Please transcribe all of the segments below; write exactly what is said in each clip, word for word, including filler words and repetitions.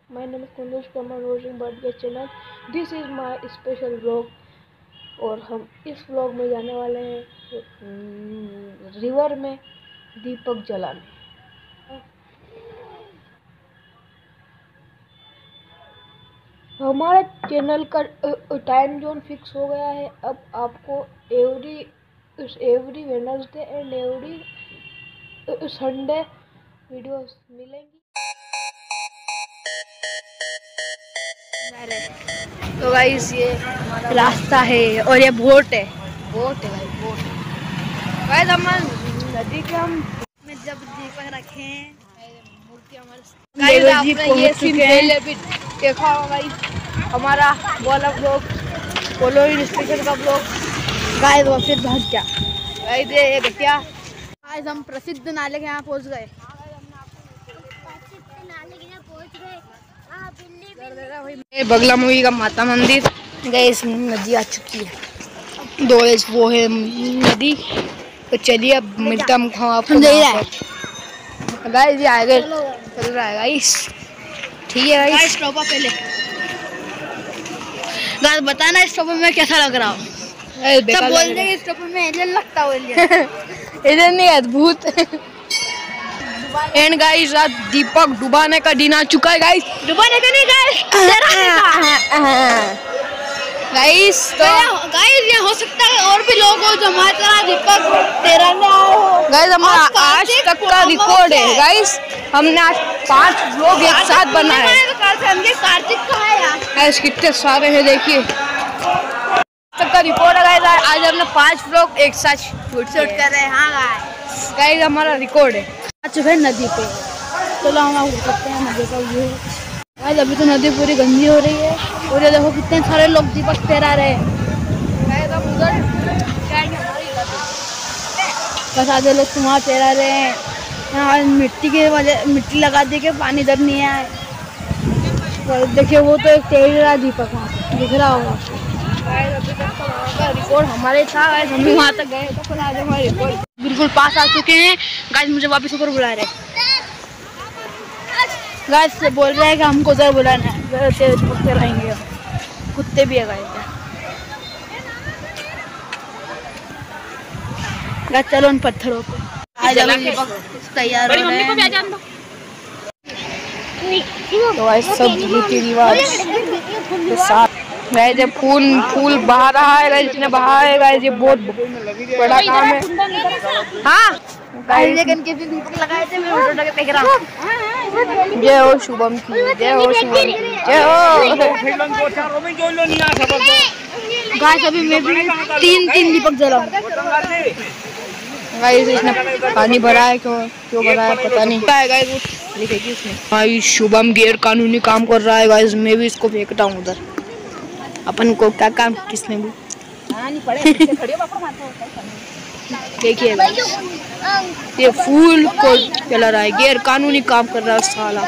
My name is Kundush from Rosing Birthday Channel. This is my special vlog. और हम इस vlog में जाने वाले हैं रिवर में दीपक जलाने। हमारे चैनल का टाइम जोन फिक्स हो गया है। अब आपको every every Wednesday and every Sunday videos मिलेंगी। तो गाइस ये रास्ता है और ये बोट है बोट है गाइस बोट गाइस हम नदी के हम में जब दीपक रखे हैं मूर्ति हमारे गाइस आपने ये सीन पहले भी देखा होगा गाइस। हमारा वाला ब्लॉग पोलो स्टेशन का ब्लॉग गाइस वो फिर भाग गया गाइस। ये बेटिया गाइस हम प्रसिद्ध नाले के यहाँ पहुँच गए। बगला मूवी का माता मंदिर गाइस नदी आ चुकी है। दो वो है नदी। तो चलिए अब मिलता हम आपको गाइस। ये आ गए चल रहा है गाइस। ठीक है गाइस स्टॉप पहले गाइस बताना स्टॉप में कैसा लग रहा हो। सब बोल देंगे स्टॉप में एलियन लगता हो। एलियन नहीं है भूत। एंड गाइस आज दीपक डुबाने का दिन आ चुका है गाइस। डुबाने का नहीं गाइस गाइस तो गाइस ये हो सकता है और भी लोग हो जो हमारी तरह दीपक तैराने आए हो। गाइस हमारा आज तक का रिकॉर्ड है गाइस। हमने आज पांच लोग एक साथ बनाए। कार्तिक कहाँ है यार गाइस कितने सारे हैं देखिए। तक का रिकॉर्ड है गाइस। आज हमने पांच लोग एक साथ शूट कर रहे हैं। हाँ गाइस गाइस हमारा रिकॉर्ड है। आ चुके हैं नदी पे। चलो हम आप सकते हैं नदी का व्यू। आज अभी तो नदी पूरी गंदी हो रही है और ये देखो कितने सारे लोग दीपक तैरा रहे हैं। बस आधे लोग वहाँ तैरा रहे हैं। यहाँ मिट्टी के वजह मिट्टी लगा दी के पानी इधर नहीं आए। तो देखिए वो तो एक तैर रहा दीपक वहाँ दिख रहा होगा। अभी तक तो वहाँ का रिकॉर्ड हमारे था। हम भी वहाँ तक गए तो फिर आज हमारे रिकॉर्ड बिल्कुल पास आ चुके हैं गाइस। मुझे वापस ऊपर बुला रहे गाइस से बोल रहे हैं कि हमको उधर बुलाना है। तेज कुत्ते रहेंगे कुत्ते भी है गाइस। गाइस चलो उन पत्थरों पे आज तैयार हो रहे हैं। तो गाइस सब रीति रिवाज के साथ गाइस जब फूल फूल बहा रहा है गाइस। इसने बहा है गाइस। ये बहुत बड़ा काम है। हाँ गाइस लेकिन के दीपक लगाए थे मैं उठा के फेंक रहा हूं। जय हो शुभम की जय हो शुभम की जय हो गाइस। अभी मैं भी तीन तीन दीपक जलाऊंगा गाइस। इसने पानी भरा है क्यों क्यों भरा है पता नहीं गाइस। लिखेगी उसने गाइस शुभम गैर कानूनी काम कर रहा है गाइस। मैं भी इसको फेंकता हूँ उधर। अपन को क्या काम किसने भी देखिए ये फूल को जला रहा है। गैर कानूनी काम कर रहा है साला।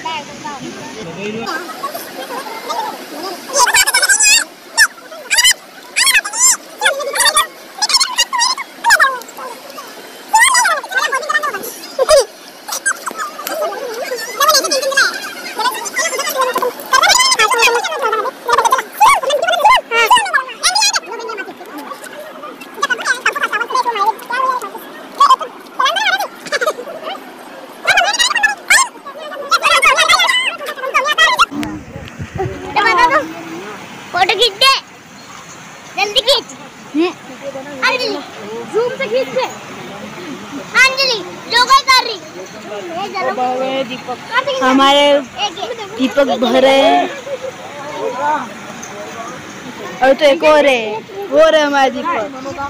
फोटो खींच दे जल्दी खींच। अंजलि जूम से खींच दे। अंजलि जो कोई कर रही दीपक हमारे दीपक भरे हैं। और तो एक और है वो रहे हमारे दीपक।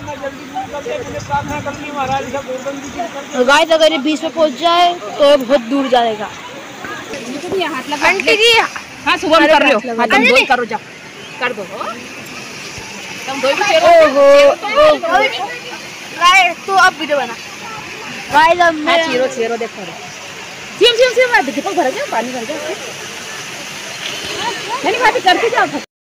गाइस अगर ये बीच में पहुंच जाए तो बहुत दूर जाएगा। आंटी जी हाँ सुबह कर रहे हो। हाँ तुम दो करो जा कर दो तुम दो भी ओहो गाइस। तो अब वीडियो बना गाइस। अब मैं चीरो चीरो देखो सिम सिम सिम दीपक भर गया पानी भर गया। नहीं नहीं करके जाओ।